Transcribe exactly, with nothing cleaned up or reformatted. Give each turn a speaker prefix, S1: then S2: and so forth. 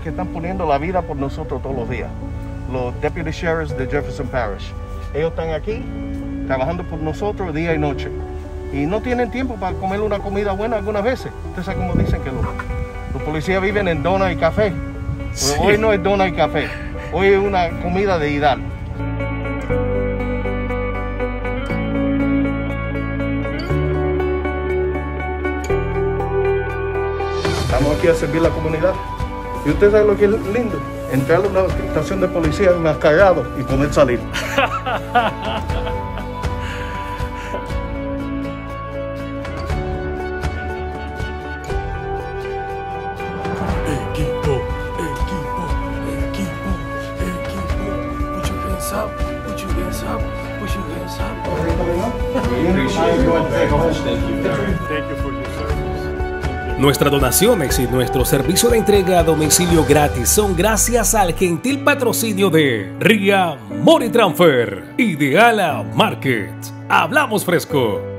S1: que están poniendo la vida por nosotros todos los días. Los deputy sheriffs de Jefferson Parish. Ellos están aquí trabajando por nosotros día y noche. Y no tienen tiempo para comer una comida buena algunas veces. Ustedes saben cómo dicen que los, los policías viven en dona y café. Sí. Hoy no es dona y café. Hoy es una comida de Hidal. Estamos aquí a servir la comunidad. Y usted sabe lo que es lindo. Entrar a una estación de policía enmascarado y poder salir.
S2: Equipo, equipo, equipo, equipo. Put your hands up, put your hands up, put your hands up.
S3: We appreciate you very much. Thank you.
S2: Thank you for your service.
S4: Nuestras donaciones y nuestro servicio de entrega a domicilio gratis son gracias al gentil patrocinio de Ria Money Transfer y de Ala Market. Hablamos fresco.